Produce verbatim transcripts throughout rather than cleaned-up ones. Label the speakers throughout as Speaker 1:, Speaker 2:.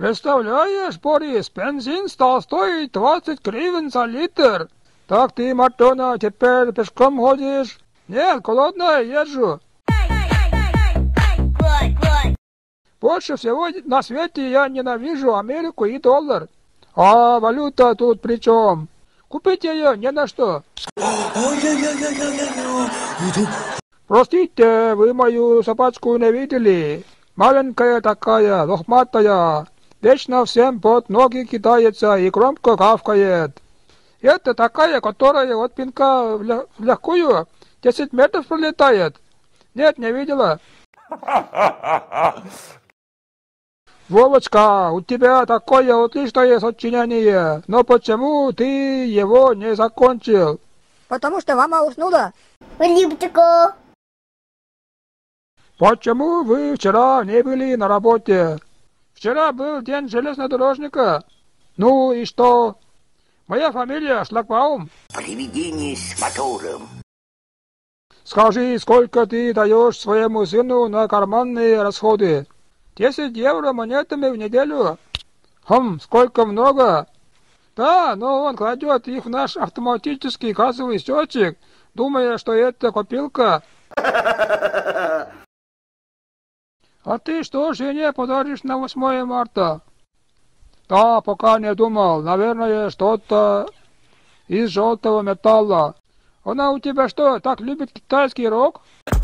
Speaker 1: Представляешь, Борис, бензин стал стоить двадцать гривен за литр. Так ты, Мартона, теперь пешком ходишь? Нет, голодная езжу. Больше всего на свете я ненавижу Америку и доллар. А валюта тут при чем? Купить ее не на что. Простите, вы мою собачку не видели? Маленькая такая, лохматая, вечно всем под ноги кидается и громко гавкает. Это такая, которая от пинка в легкую десять метров пролетает. Нет, не видела. Вовочка, у тебя такое отличное сочинение, но почему ты его не закончил?
Speaker 2: Потому что мама уснула.
Speaker 1: Почему вы вчера не были на работе? Вчера был день железнодорожника. Ну и что? Моя фамилия Шлагбаум.
Speaker 3: Привидение с мотором.
Speaker 1: Скажи, сколько ты даешь своему сыну на карманные расходы? Десять евро монетами в неделю? Хм, сколько много? Да, но он кладет их в наш автоматический газовый счетчик, думая, что это копилка. А ты что жене подаришь на восьмое марта? Да, пока не думал. Наверное, что-то из желтого металла. Она у тебя что, так любит китайский рок?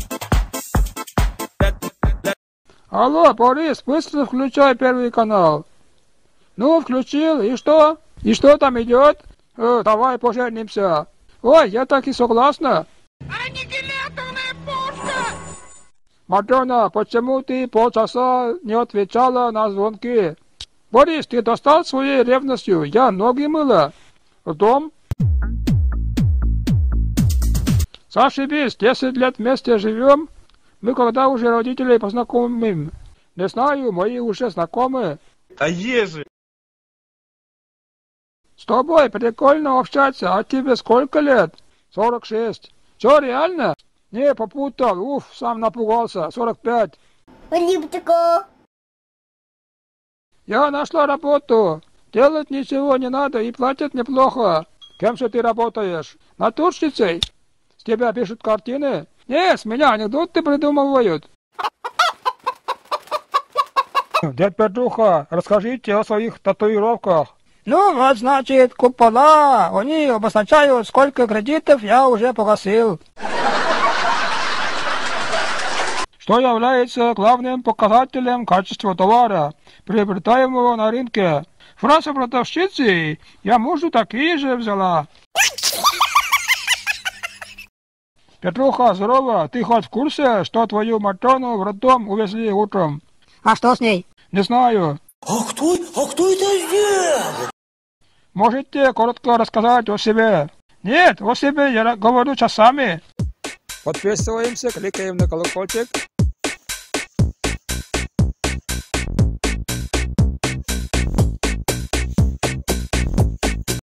Speaker 1: Алло, Борис, быстро включай первый канал. Ну, включил, и что? И что там идет? Э, давай поженимся. Ой, я так и согласна.
Speaker 4: Аннигиляторная пушка!
Speaker 1: Матрона, почему ты полчаса не отвечала на звонки? Борис, ты достал своей ревностью? Я ноги мыла. В дом? Зашибись, десять лет вместе живем. Мы когда уже родителей познакомим? Не знаю, мои уже знакомы.
Speaker 5: А ежи?
Speaker 1: С тобой прикольно общаться, а тебе сколько лет? Сорок шесть. Че, реально? Не, попутал, уф, сам напугался, сорок пять. Я нашла работу. Делать ничего не надо и платят неплохо. Кем же ты работаешь? Натурщицей? С тебя пишут картины? Не, с меня анекдоты придумывают. Дядь Петруха, расскажите о своих татуировках. Ну вот, значит, купола. Они обозначают, сколько кредитов я уже погасил. Что является главным показателем качества товара, приобретаемого на рынке? Фраза продавщицы: я мужу такие же взяла. Петруха, здорово, ты хоть в курсе, что твою Матрону в роддом увезли утром?
Speaker 2: А что с ней?
Speaker 1: Не знаю.
Speaker 3: А кто, а кто это сделал?
Speaker 1: Можете коротко рассказать о себе? Нет, о себе я говорю часами. Подписываемся, кликаем на колокольчик.